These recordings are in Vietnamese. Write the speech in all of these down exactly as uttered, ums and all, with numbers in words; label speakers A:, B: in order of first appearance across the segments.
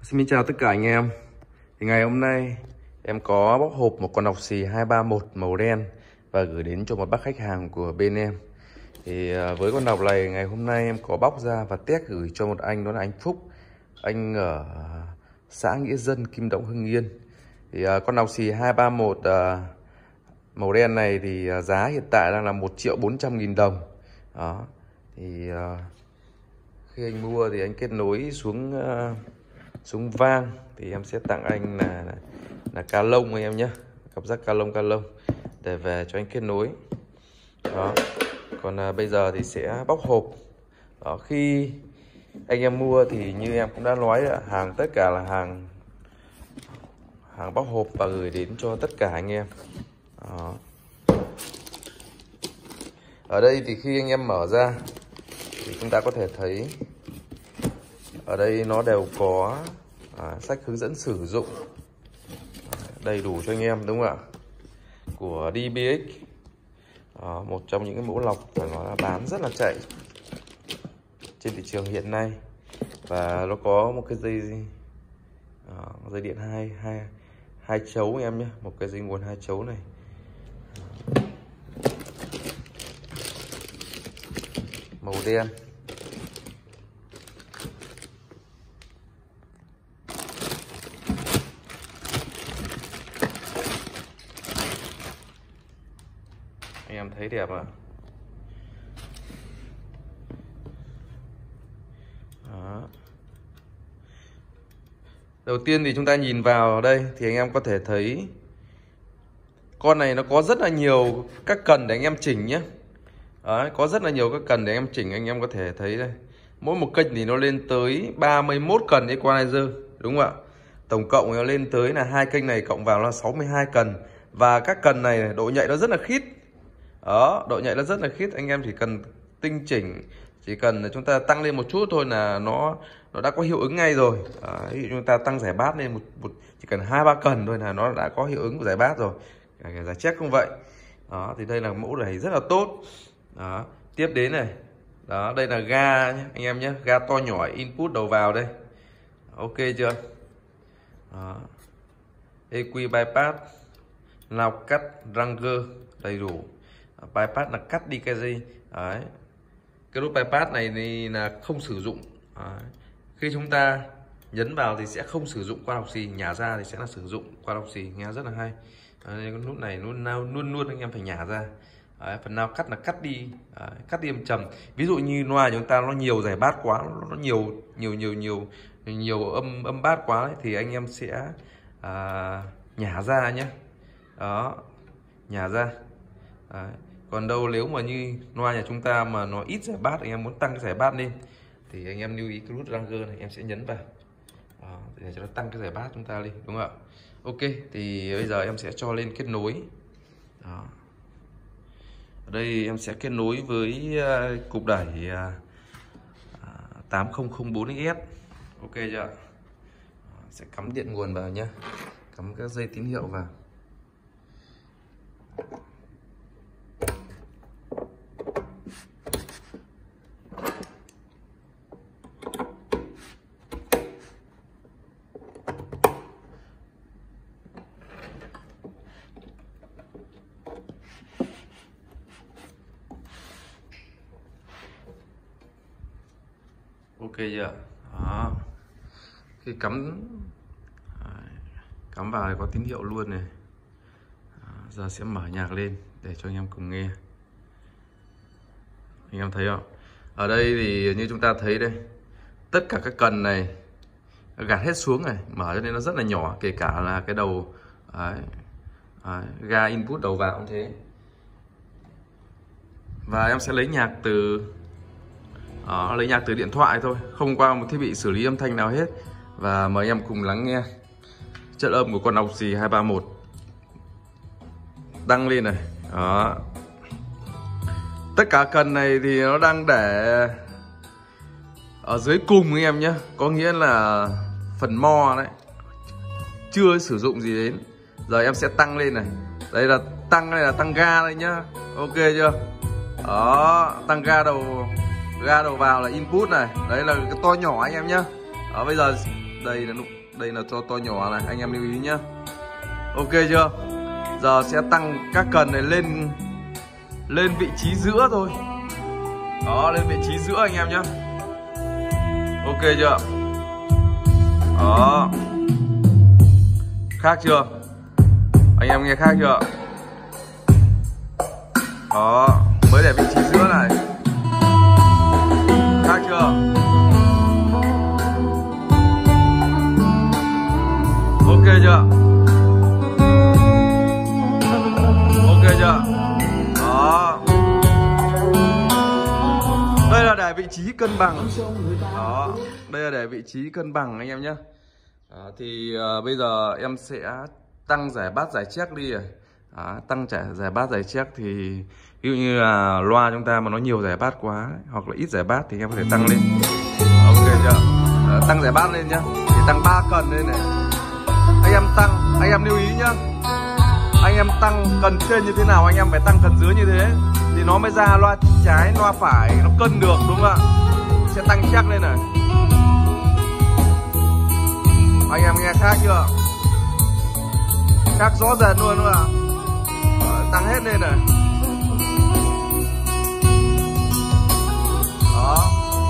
A: Xin chào tất cả anh em. Thì ngày hôm nay em có bóc hộp một con ọc xì hai ba một màu đen và gửi đến cho một bác khách hàng của bên em. Thì với con ọc này ngày hôm nay em có bóc ra và test gửi cho một anh, đó là anh Phúc, anh ở xã Nghĩa Dân, Kim Động, Hưng Yên. Thì con ọc xì hai ba một màu đen này thì giá hiện tại đang là một triệu bốn trăm nghìn đồng. Đó. Thì khi anh mua thì anh kết nối xuống xuống vang thì em sẽ tặng anh là là, là ca lông anh em nhé, cặp giác ca lông ca lông để về cho anh kết nối. Đó. Còn à, bây giờ thì sẽ bóc hộp. Đó, khi anh em mua thì như em cũng đã nói là hàng tất cả là hàng hàng bóc hộp và gửi đến cho tất cả anh em. Đó. Ở đây thì khi anh em mở ra thì chúng ta có thể thấy ở đây nó đều có à, sách hướng dẫn sử dụng à, đầy đủ cho anh em, đúng không ạ? Của đê bê ích, à, một trong những cái mẫu lọc phải nói là bán rất là chạy trên thị trường hiện nay. Và nó có một cái dây à, dây điện hai hai hai chấu anh em nhé, một cái dây nguồn hai chấu này. Màu đen. Anh em thấy đẹp ạ. Đó. Đầu tiên thì chúng ta nhìn vào đây thì anh em có thể thấy con này nó có rất là nhiều các cần để anh em chỉnh nhé. Đấy, có rất là nhiều các cần để em chỉnh, anh em có thể thấy đây. Mỗi một kênh thì nó lên tới ba mươi mốt cần equalizer, đúng không ạ? Tổng cộng nó lên tới là hai kênh này cộng vào là sáu mươi hai cần. Và các cần này độ nhạy nó rất là khít. Đó, độ nhạy nó rất là khít, anh em chỉ cần tinh chỉnh, chỉ cần chúng ta tăng lên một chút thôi là nó nó đã có hiệu ứng ngay rồi. Đấy, ví dụ chúng ta tăng giải bát lên một, một chỉ cần hai ba cần thôi là nó đã có hiệu ứng của giải bát rồi. Cả giải check không vậy. Đó, thì đây là mẫu này rất là tốt. Đó, tiếp đến này. Đó, đây là ga nhé, anh em nhé, ga to nhỏ input đầu vào đây. Ok chưa? Đó. e quy bypass, lao cắt, ranger đầy đủ. Bypass là cắt đi cái gì. Đấy. Cái nút bypass này thì là không sử dụng. Đấy. Khi chúng ta nhấn vào thì sẽ không sử dụng qua ọc xì, nhả ra thì sẽ là sử dụng qua ọc xì, nghe rất là hay. Đấy, cái nút này luôn luôn luôn anh em phải nhả ra. Đấy, phần nào cắt là cắt đi. Đấy, cắt đi âm trầm. Ví dụ như loa chúng ta nó nhiều giải bát quá, nó nhiều nhiều nhiều nhiều nhiều âm âm bát quá ấy, thì anh em sẽ à, nhả ra nhé. Đó, nhả ra. Đấy. Còn đâu nếu mà như loa nhà chúng ta mà nó ít giải bát, anh em muốn tăng cái giải bát lên thì anh em lưu ý cái nút ranger này, em sẽ nhấn vào. Đó, để cho nó tăng cái giải bát chúng ta lên, đúng không ạ? Ok, thì bây giờ em sẽ cho lên kết nối. Đó. Ở đây em sẽ kết nối với uh, cục đẩy uh, tám không không bốn ích ét. Ok chưa? Sẽ cắm điện nguồn vào nhé, cắm các dây tín hiệu vào. Ok chưa? Đó. Khi cắm cắm vào thì có tín hiệu luôn này. Đó. Giờ sẽ mở nhạc lên để cho anh em cùng nghe. Anh em thấy không? Ở đây thì như chúng ta thấy đây, tất cả các cần này gạt hết xuống này, mở cho nên nó rất là nhỏ, kể cả là cái đầu đấy. Đấy. Ga input đầu vào cũng thế. Và em sẽ lấy nhạc từ Đó, lấy nhạc từ điện thoại thôi, không qua một thiết bị xử lý âm thanh nào hết. Và mời em cùng lắng nghe chất âm của con ọc xì hai ba một tăng lên này. Đó. Tất cả cần này thì nó đang để ở dưới cùng anh em nhé, có nghĩa là phần mo đấy, chưa sử dụng gì đến. Giờ em sẽ tăng lên này. Đây là tăng, đây là tăng ga đây nhá. Ok chưa? Đó, tăng ga đầu ga đầu vào là input này. Đấy là cái to nhỏ anh em nhá. Đó, bây giờ đây là nút, đây là cho to nhỏ này, anh em lưu ý nhá. Ok chưa? Giờ sẽ tăng các cần này lên lên vị trí giữa thôi. Đó, lên vị trí giữa anh em nhá. Ok chưa? Đó. Khác chưa? Anh em nghe khác chưa? Đó, mới để vị trí giữa này. Khác chưa? Ok chưa? Ok chưa? Đó. Đây là để vị trí cân bằng. Đó, đây là để vị trí cân bằng anh em nhé. À, thì uh, bây giờ em sẽ tăng giải bát giải chép đi. À, tăng giải, giải bát giải chép thì ví dụ như là loa chúng ta mà nó nhiều giải bát quá hoặc là ít giải bát thì em có thể tăng lên. Ok chưa? À, tăng giải bát lên nhá. Thì tăng ba cần lên này. Anh em tăng, anh em lưu ý nhá. Anh em tăng cần trên như thế nào anh em phải tăng cần dưới như thế thì nó mới ra loa trái loa phải nó cân được, đúng không ạ? Sẽ tăng chắc lên này. Anh em nghe khác chưa? Khác rõ rệt luôn đúng không ạ? Tăng hết lên này. Đó.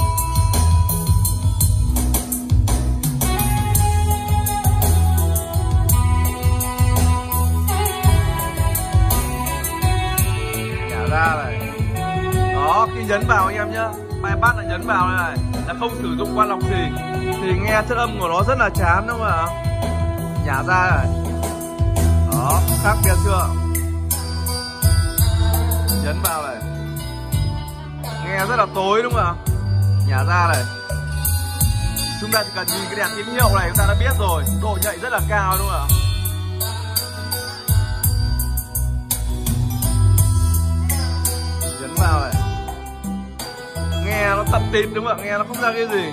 A: Nhả ra này. Đó, khi nhấn vào anh em nhá, bài bát là nhấn vào này, này là không sử dụng qua lọc xì thì nghe chất âm của nó rất là chán đúng không ạ? Nhả ra này. Đó, khác biệt chưa? Nhấn vào này. Nghe rất là tối đúng không ạ? Nhả ra này. Chúng ta chỉ cần nhìn cái đèn tín hiệu này chúng ta đã biết rồi, độ nhạy rất là cao đúng không ạ? Nhấn vào này. Nghe nó tận tịt đúng không ạ? Nghe nó không ra cái gì.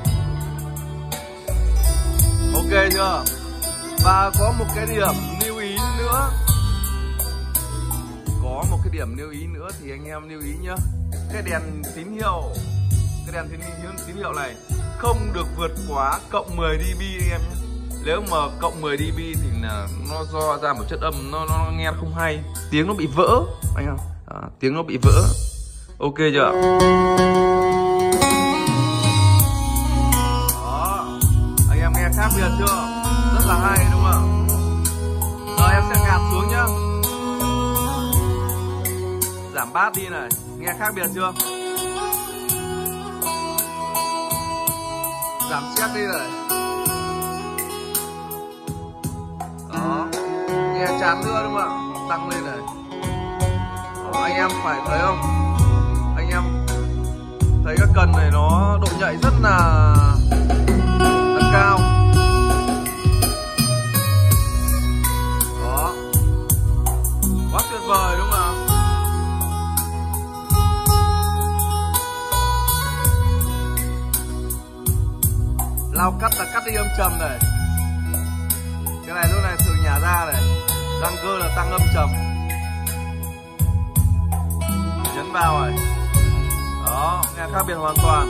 A: Ok chưa? Và có một cái điểm lưu ý nữa. Có một cái điểm lưu ý nữa thì anh em lưu ý nhá. Cái đèn tín hiệu, cái đèn tín hiệu, tín hiệu này không được vượt quá cộng mười dB anh em nhé. Nếu mà cộng mười dB thì là nó do ra một chất âm nó, nó nghe không hay, tiếng nó bị vỡ anh không? À, tiếng nó bị vỡ. Ok chưa? Đó, anh em nghe khác biệt chưa? Rất là hay đúng không? Giờ em sẽ gạt xuống nhá. Giảm bát đi này, nghe khác biệt chưa? Giảm xét đi này. Đó, nghe chán nữa đúng không ạ? Tăng lên này. Đó, anh em phải thấy không? Anh em thấy cái cần này nó độ nhạy rất là, là cao. Đó, quá tuyệt vời đúng không ạ? Lao cắt là cắt đi âm trầm này. Cái này lúc này thử nhả ra này. Tăng cơ là tăng âm trầm. Nhấn vào này. Đó, nghe khác biệt hoàn toàn.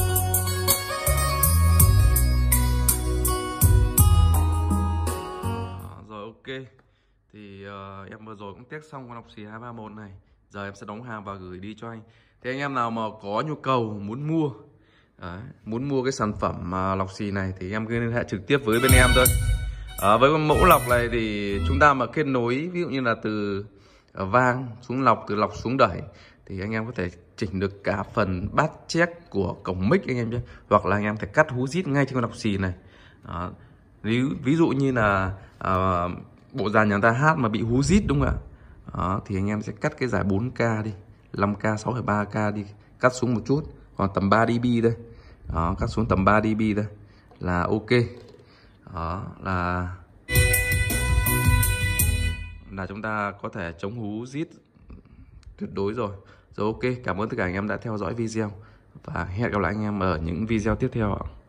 A: Đó, rồi ok. Thì uh, em vừa rồi cũng test xong con lọc xì hai ba một này. Giờ em sẽ đóng hàng và gửi đi cho anh. Thì anh em nào mà có nhu cầu muốn mua, đấy, muốn mua cái sản phẩm uh, lọc xì này thì em cứ liên hệ trực tiếp với bên em thôi. À, với con mẫu lọc này thì chúng ta mà kết nối ví dụ như là từ vang xuống lọc, từ lọc xuống đẩy thì anh em có thể chỉnh được cả phần bát check của cổng mic anh em nhé. Hoặc là anh em thể cắt hú rít ngay trên con lọc xì này. Đó. Ví, ví dụ như là à, bộ dàn nhà ta hát mà bị hú rít đúng không ạ? Đó, thì anh em sẽ cắt cái giải bốn K đi, năm K, sáu phẩy ba K đi, cắt xuống một chút, còn tầm ba dB đây. Đó, cắt xuống tầm ba dB đây là ok. Đó là là chúng ta có thể chống hú rít tuyệt đối rồi. Rồi ok, cảm ơn tất cả anh em đã theo dõi video và hẹn gặp lại anh em ở những video tiếp theo ạ.